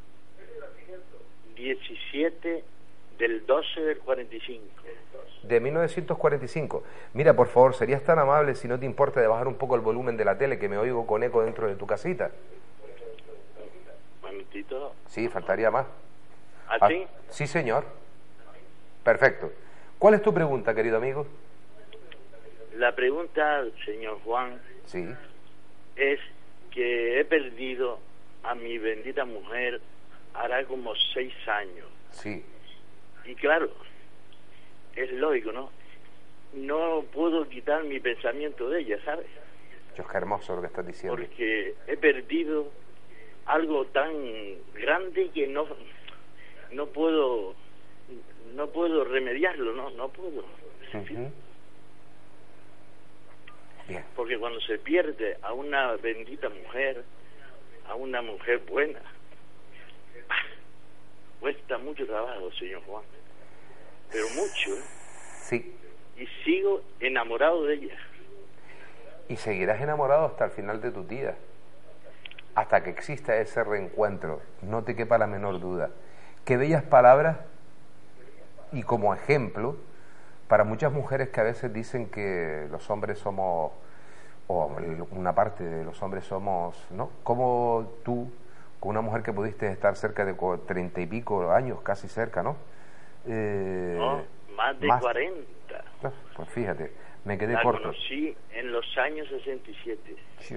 diecisiete del doce del cuarenta y cinco. De mil novecientos cuarenta y cinco. Mira, por favor, serías tan amable, si no te importa, de bajar un poco el volumen de la tele, que me oigo con eco dentro de tu casita. Un momentito. Sí, faltaría más. ¿Así? Ah, sí, señor. Perfecto. ¿Cuál es tu pregunta, querido amigo? La pregunta, señor Juan, Sí. es que he perdido a mi bendita mujer hará como seis años. Sí. y claro, es lógico, ¿no? No puedo quitar mi pensamiento de ella, ¿sabes? Dios, qué hermoso lo que estás diciendo. Porque he perdido algo tan grande que no no puedo no puedo remediarlo, no no puedo. Uh-huh. Bien. Porque cuando se pierde a una bendita mujer, a una mujer buena, cuesta mucho trabajo, señor Juan, pero mucho, ¿eh? Sí. Y sigo enamorado de ella. Y seguirás enamorado hasta el final de tus días, hasta que exista ese reencuentro, no te quepa la menor duda. Qué bellas palabras, y como ejemplo para muchas mujeres que a veces dicen que los hombres somos, o una parte de los hombres somos, ¿no? Como tú, con una mujer que pudiste estar cerca de treinta y pico años, casi cerca, ¿no? Eh, no, más de más, cuarenta. Pues fíjate, me quedé La corto. conocí en los años sesenta y siete. Sí.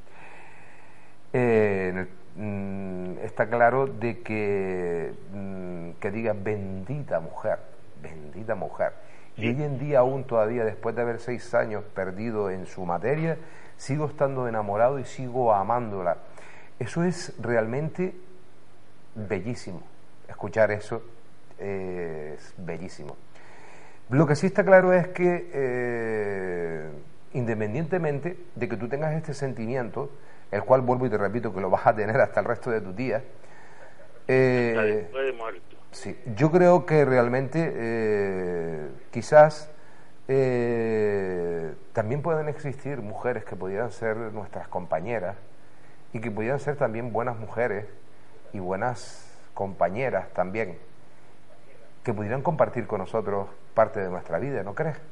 Eh, en el, mm, está claro de que mm, que digas bendita mujer, bendita mujer. Y hoy en día aún todavía, después de haber seis años perdido en su materia, sigo estando enamorado y sigo amándola. Eso es realmente bellísimo. Escuchar eso eh, es bellísimo. Lo que sí está claro es que eh, independientemente de que tú tengas este sentimiento, el cual vuelvo y te repito que lo vas a tener hasta el resto de tus días, eh, después de muerto. Sí, yo creo que realmente eh, quizás eh, también pueden existir mujeres que pudieran ser nuestras compañeras y que pudieran ser también buenas mujeres y buenas compañeras también, que pudieran compartir con nosotros parte de nuestra vida, ¿no crees?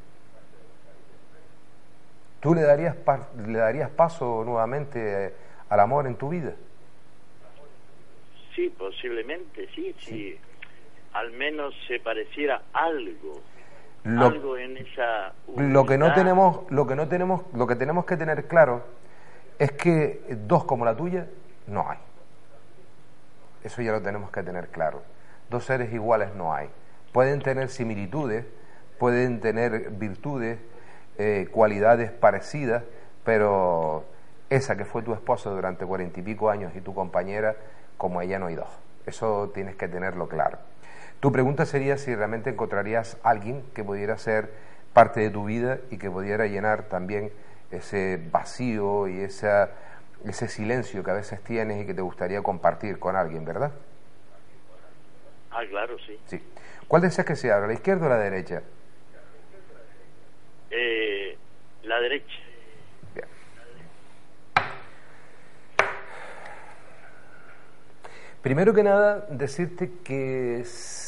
¿Tú le darías, le darías paso nuevamente al amor en tu vida? Sí, posiblemente, sí, sí. Sí. Al menos se pareciera algo, Lo, algo en esa lo que no unidad. tenemos, lo que no tenemos, lo que tenemos que tener claro es que dos como la tuya no hay. Eso ya lo tenemos que tener claro. Dos seres iguales no hay. Pueden tener similitudes, pueden tener virtudes, eh, cualidades parecidas, pero esa que fue tu esposa durante cuarenta y pico años y tu compañera, como ella no hay dos. Eso tienes que tenerlo claro. Tu pregunta sería si realmente encontrarías a alguien que pudiera ser parte de tu vida y que pudiera llenar también ese vacío y esa, ese silencio que a veces tienes y que te gustaría compartir con alguien, ¿verdad? Ah, claro, sí. Sí. ¿Cuál deseas que se abra, la izquierda o la derecha? Eh, la derecha. Bien. Primero que nada, decirte que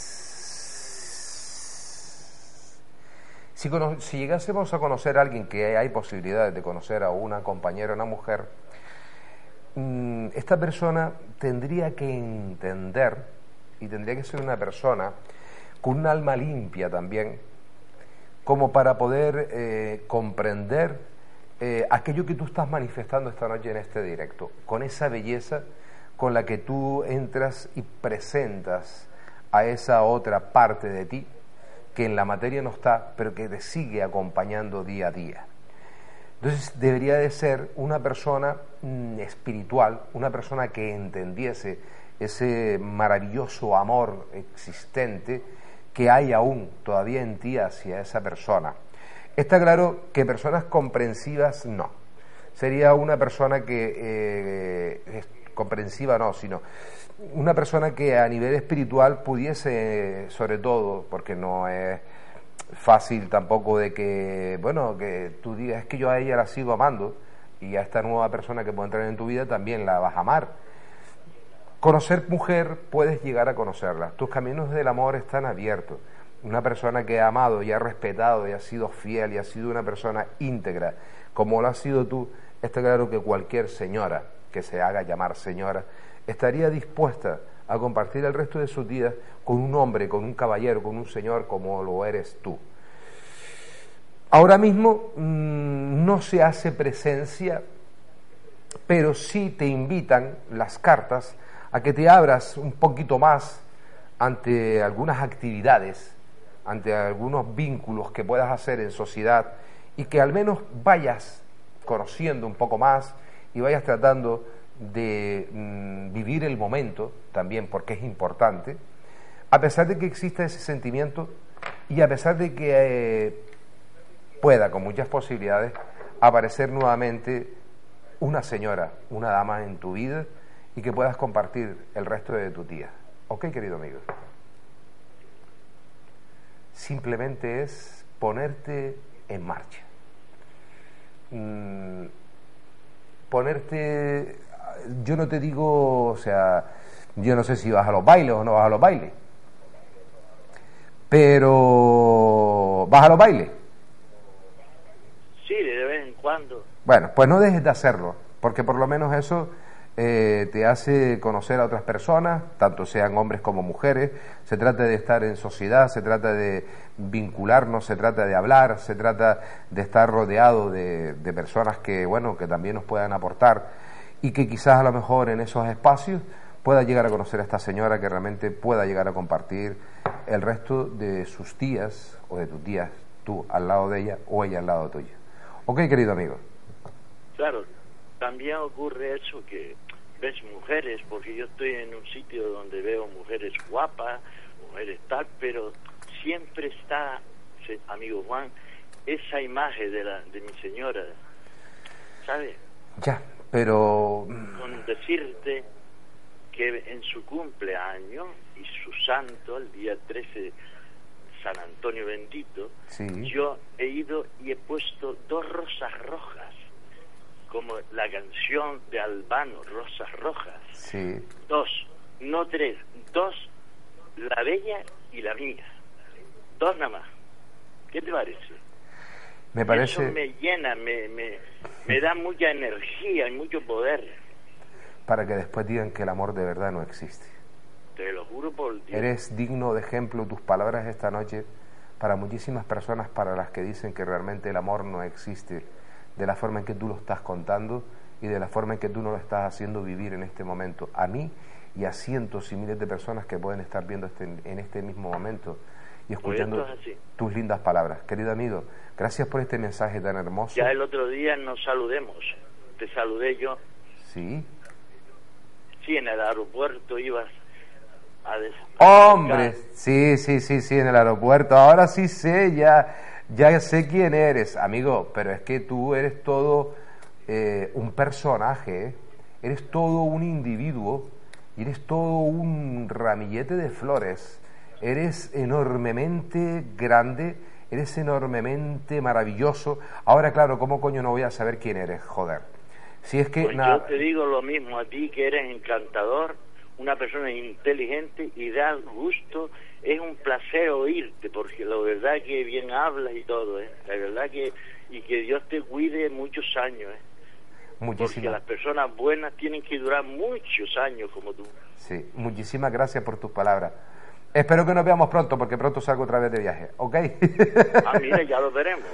si, cono- si llegásemos a conocer a alguien, que hay posibilidades de conocer a una compañera, una mujer, mmm, esta persona tendría que entender, y tendría que ser una persona con un alma limpia también, como para poder eh, comprender eh, aquello que tú estás manifestando esta noche en este directo, con esa belleza con la que tú entras y presentas a esa otra parte de ti que en la materia no está, pero que te sigue acompañando día a día. Entonces debería de ser una persona mm, espiritual, una persona que entendiese ese maravilloso amor existente que hay aún todavía en ti hacia esa persona. Está claro que personas comprensivas no. Sería una persona que eh, es comprensiva no, sino una persona que a nivel espiritual pudiese, sobre todo, porque no es fácil tampoco de que, bueno, que tú digas es que yo a ella la sigo amando y a esta nueva persona que puede entrar en tu vida también la vas a amar. Conocer mujer, puedes llegar a conocerla. Tus caminos del amor están abiertos. Una persona que ha amado y ha respetado y ha sido fiel y ha sido una persona íntegra, como lo has sido tú, está claro que cualquier señora que se haga llamar señora estaría dispuesta a compartir el resto de sus días con un hombre, con un caballero, con un señor como lo eres tú. Ahora mismo mmm, no se hace presencia, pero sí te invitan las cartas a que te abras un poquito más ante algunas actividades, ante algunos vínculos que puedas hacer en sociedad y que al menos vayas conociendo un poco más y vayas tratando de mm, vivir el momento también, porque es importante, a pesar de que exista ese sentimiento y a pesar de que eh, pueda, con muchas posibilidades, aparecer nuevamente una señora, una dama en tu vida y que puedas compartir el resto de tu día. ¿Ok, querido amigo? Simplemente es ponerte en marcha. Mm, ponerte, yo no te digo, o sea, yo no sé si vas a los bailes o no vas a los bailes, pero ¿vas a los bailes? Sí, de vez en cuando. Bueno, pues no dejes de hacerlo, porque por lo menos eso eh, te hace conocer a otras personas, tanto sean hombres como mujeres. Se trata de estar en sociedad, se trata de vincularnos, se trata de hablar, se trata de estar rodeado de, de personas que, bueno, que también nos puedan aportar y que quizás a lo mejor en esos espacios pueda llegar a conocer a esta señora, que realmente pueda llegar a compartir el resto de sus días o de tus días, tú al lado de ella o ella al lado tuyo. ¿Ok, querido amigo? Claro, también ocurre eso que ves mujeres, porque yo estoy en un sitio donde veo mujeres guapas, mujeres tal, pero siempre está, amigo Juan, esa imagen de la de mi señora, ¿sabes? Ya, pero... Con decirte que en su cumpleaños y su santo, el día trece, San Antonio Bendito, sí, yo he ido y he puesto dos rosas rojas, como la canción de Albano, Rosas Rojas. sí. Dos, no tres, dos, la de ella y la mía. Dos nada más. ¿Qué te parece? Me parece... Eso me llena, me, me, me da mucha energía y mucho poder. Para que después digan que el amor de verdad no existe. Te lo juro por Dios. Eres digno de ejemplo, tus palabras esta noche, para muchísimas personas para las que dicen que realmente el amor no existe, de la forma en que tú lo estás contando y de la forma en que tú no lo estás haciendo vivir en este momento. A mí y a cientos y miles de personas que pueden estar viendo este, en este mismo momento y escuchando Pues tus lindas palabras. Querido amigo, gracias por este mensaje tan hermoso. Ya el otro día nos saludemos. Te saludé yo. Sí. Sí, en el aeropuerto ibas a des... Hombre, sí, sí, sí, sí, en el aeropuerto. Ahora sí sé, ya, ya sé quién eres, amigo, pero es que tú eres todo eh, un personaje, ¿eh? Eres todo un individuo, y eres todo un ramillete de flores. Eres enormemente grande, eres enormemente maravilloso. Ahora, claro, ¿cómo coño no voy a saber quién eres? Joder. Si es que Pues nada... yo te digo lo mismo a ti, que eres encantador, una persona inteligente y da gusto, es un placer oírte, porque la verdad que bien hablas y todo, ¿eh? La verdad que, y que Dios te cuide muchos años, ¿eh? Muchísimas. Porque las personas buenas tienen que durar muchos años como tú. Sí, muchísimas gracias por tus palabras. Espero que nos veamos pronto, porque pronto salgo otra vez de viaje, ¿ok? Ah, mira, ya lo veremos.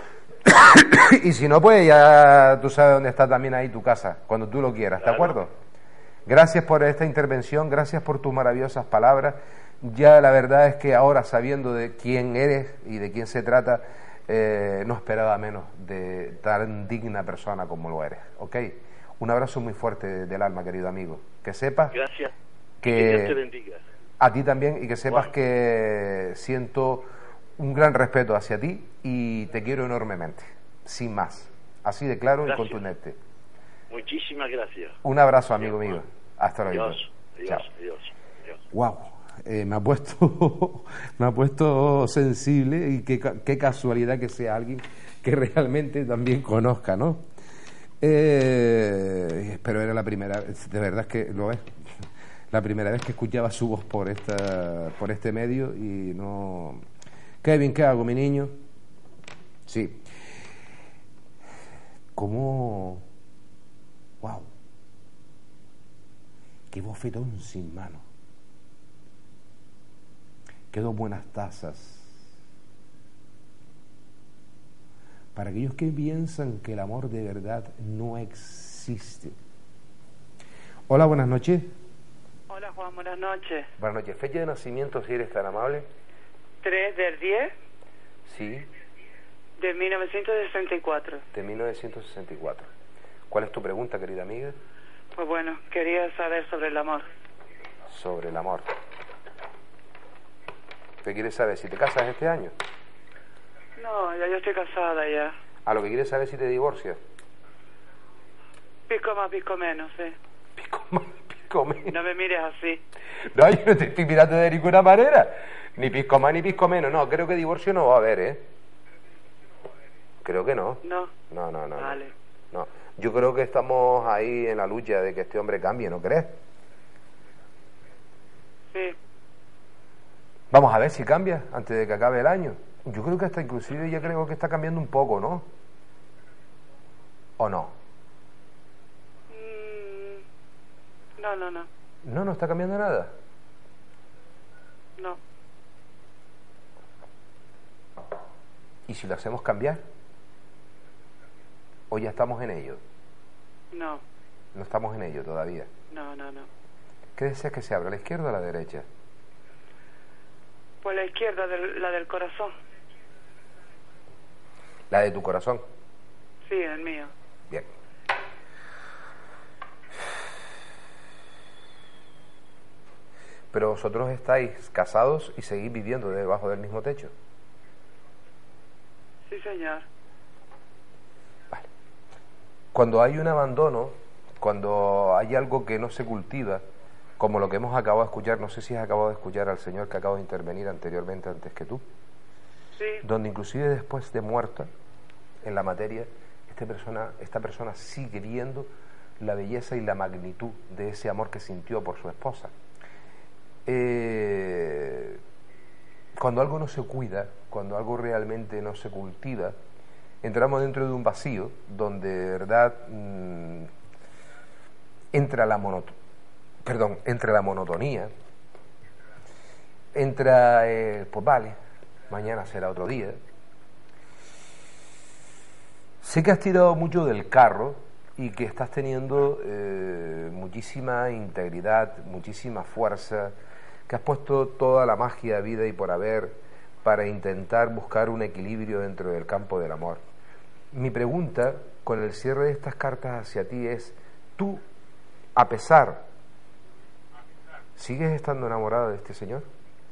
Y si no, pues ya tú sabes dónde está también ahí tu casa, cuando tú lo quieras, Claro. ¿de acuerdo? Gracias por esta intervención, gracias por tus maravillosas palabras. Ya la verdad es que ahora, sabiendo de quién eres y de quién se trata, eh, no esperaba menos de tan digna persona como lo eres, ¿ok? Un abrazo muy fuerte del alma, querido amigo. Que sepas Gracias. que... Que Dios te bendiga. A ti también, y que sepas Bueno. que siento un gran respeto hacia ti y te quiero enormemente, sin más, así de claro Gracias. y contundente. Muchísimas gracias. Un abrazo, amigo Adiós, mío. Juan. Hasta luego. Adiós, adiós, Chao. adiós, adiós. Wow, eh, me ha puesto me ha puesto sensible, y qué, ca- qué casualidad que sea alguien que realmente también conozca, ¿no? Eh, pero era la primera vez, de verdad es que lo es, la primera vez que escuchaba su voz por esta por este medio y no. Kevin, ¿qué hago, mi niño? Sí. ¿Cómo? Wow. Qué bofetón sin mano. Qué dos buenas tazas. Para aquellos que piensan que el amor de verdad no existe. Hola, buenas noches. Hola Juan, buenas noches. Buenas noches. Fecha de nacimiento, si eres tan amable. tres del diez Sí, de mil novecientos sesenta y cuatro. de mil novecientos sesenta y cuatro. ¿Cuál es tu pregunta, querida amiga? Pues bueno, quería saber sobre el amor. Sobre el amor. ¿Qué quieres saber? ¿Si te casas este año? No, ya yo estoy casada ya. ¿A lo que quieres saber si te divorcias? Pico más, pico menos, sí. Pico más, pico menos. No me mires así. No, yo no te estoy mirando de ninguna manera. Ni pisco más ni pisco menos. No, creo que divorcio no va a haber, ¿eh? Creo que no. No. No, no, no. Vale. No. No. Yo creo que estamos ahí en la lucha de que este hombre cambie, ¿no crees? Sí. Vamos a ver si cambia antes de que acabe el año. Yo creo que hasta inclusive ya creo que está cambiando un poco, ¿no? ¿O no? Mm, no, no, no. No, no está cambiando nada. No. ¿Y si lo hacemos cambiar? ¿O ya estamos en ello? No. No estamos en ello todavía. No, no, no. ¿Qué deseas que se abra, a la izquierda o a la derecha? Pues la izquierda, del, la del corazón. La de tu corazón. Sí, el mío. Bien. Pero vosotros estáis casados y seguís viviendo debajo del mismo techo. Sí, señor. Vale. Cuando hay un abandono, cuando hay algo que no se cultiva, como lo que hemos acabado de escuchar, no sé si has acabado de escuchar al señor que acaba de intervenir anteriormente antes que tú, Sí. donde inclusive después de muerta en la materia, esta persona, esta persona sigue viendo la belleza y la magnitud de ese amor que sintió por su esposa. Eh, cuando algo no se cuida, cuando algo realmente no se cultiva, entramos dentro de un vacío donde de verdad mmm, entra la monotonía, perdón, entra la monotonía, entra, eh, pues vale, mañana será otro día. Sé que has tirado mucho del carro y que estás teniendo eh, muchísima integridad, muchísima fuerza, que has puesto toda la magia de vida y por haber para intentar buscar un equilibrio dentro del campo del amor. Mi pregunta con el cierre de estas cartas hacia ti es, tú, a pesar, ¿sigues estando enamorada de este señor?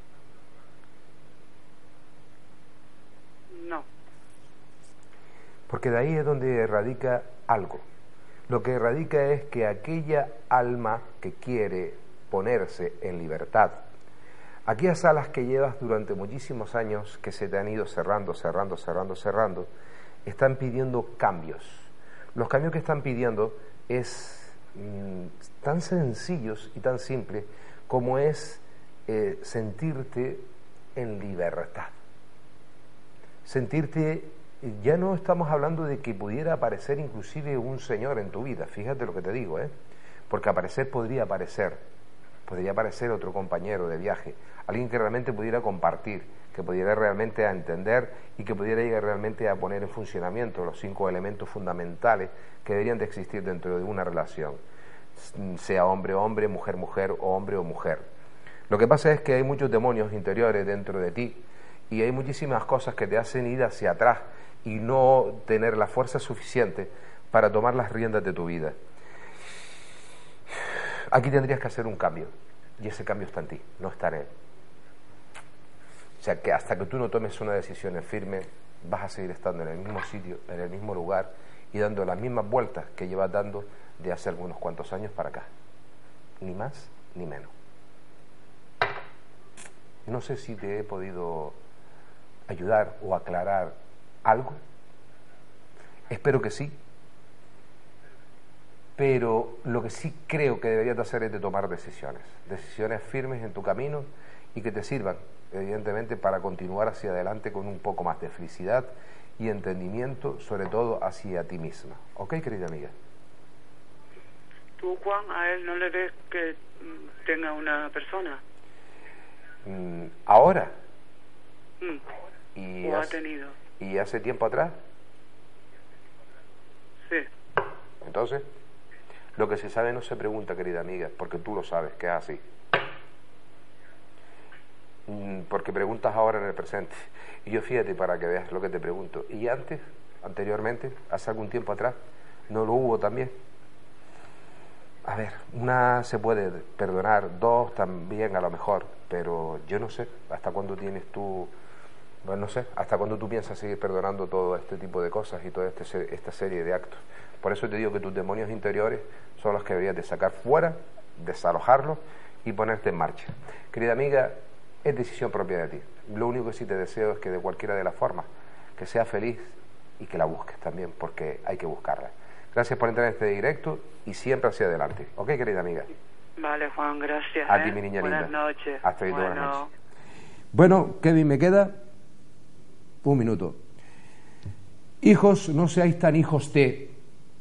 No. Porque de ahí es donde radica algo. Lo que radica es que aquella alma que quiere ponerse en libertad, aquellas alas que llevas durante muchísimos años que se te han ido cerrando, cerrando, cerrando, cerrando, están pidiendo cambios. Los cambios que están pidiendo es mmm, tan sencillos y tan simples como es eh, sentirte en libertad. Sentirte, ya no estamos hablando de que pudiera aparecer inclusive un señor en tu vida, fíjate lo que te digo, ¿eh? Porque aparecer podría aparecer, podría aparecer otro compañero de viaje, alguien que realmente pudiera compartir, que pudiera realmente a entender y que pudiera llegar realmente a poner en funcionamiento los cinco elementos fundamentales que deberían de existir dentro de una relación, sea hombre hombre, mujer mujer o hombre o mujer. Lo que pasa es que hay muchos demonios interiores dentro de ti y hay muchísimas cosas que te hacen ir hacia atrás y no tener la fuerza suficiente para tomar las riendas de tu vida. Aquí tendrías que hacer un cambio y ese cambio está en ti, no está en él. O sea que hasta que tú no tomes una decisión en firme vas a seguir estando en el mismo sitio, en el mismo lugar y dando las mismas vueltas que llevas dando de hace algunos cuantos años para acá, ni más ni menos. No sé si te he podido ayudar o aclarar algo, espero que sí, pero lo que sí creo que deberías de hacer es de tomar decisiones, decisiones firmes en tu camino y que te sirvan, evidentemente, para continuar hacia adelante con un poco más de felicidad y entendimiento, sobre todo hacia ti misma. ¿Ok, querida amiga? ¿Tú, Juan, a él no le ves que mm, tenga una persona? Mm, ¿Ahora? Mm. ¿Y ¿O ha hace, tenido? ¿Y hace tiempo atrás? Sí. Entonces, Lo que se sabe no se pregunta, querida amiga, porque tú lo sabes, que es así. Porque preguntas ahora en el presente. Y yo fíjate para que veas lo que te pregunto. Y antes, anteriormente, hace algún tiempo atrás, no lo hubo también. A ver, una se puede perdonar, dos también a lo mejor, pero yo no sé hasta cuándo tienes tú, bueno, no sé, hasta cuándo tú piensas seguir perdonando todo este tipo de cosas y toda este, esta serie de actos. Por eso te digo que tus demonios interiores son los que deberías de sacar fuera, desalojarlos y ponerte en marcha. Querida amiga, es decisión propia de ti. Lo único que sí te deseo es que de cualquiera de las formas, que seas feliz y que la busques también, porque hay que buscarla. Gracias por entrar en este directo y siempre hacia adelante. ¿Ok, querida amiga? Vale, Juan, gracias. A ¿eh? ti, mi niña buenas linda. Noches. Hasta luego, bueno. buenas noches. Bueno, Kevin, me queda un minuto. Hijos, no seáis tan hijos de,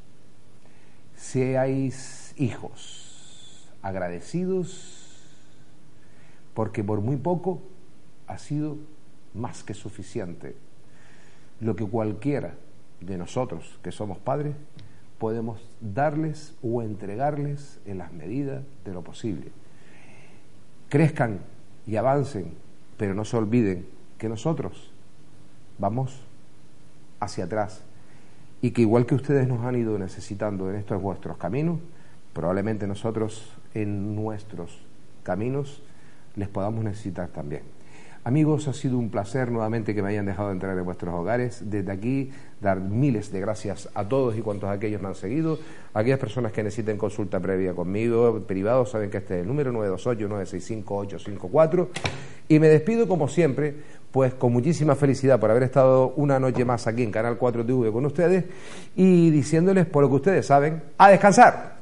seáis hijos agradecidos, porque por muy poco ha sido más que suficiente lo que cualquiera de nosotros que somos padres podemos darles o entregarles en las medidas de lo posible. Crezcan y avancen, pero no se olviden que nosotros vamos hacia atrás y que igual que ustedes nos han ido necesitando en estos vuestros caminos, probablemente nosotros en nuestros caminos les podamos necesitar también. Amigos, ha sido un placer nuevamente que me hayan dejado entrar en vuestros hogares. Desde aquí, dar miles de gracias a todos y cuantos aquellos me han seguido. Aquellas personas que necesiten consulta previa conmigo, privado, saben que este es el número nueve dos ocho, nueve seis cinco, ocho cinco cuatro. Y me despido, como siempre, pues con muchísima felicidad por haber estado una noche más aquí en Canal cuatro T V con ustedes y diciéndoles, por lo que ustedes saben, ¡a descansar!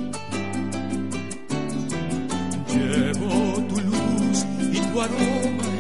Llevo tu luz y tu aroma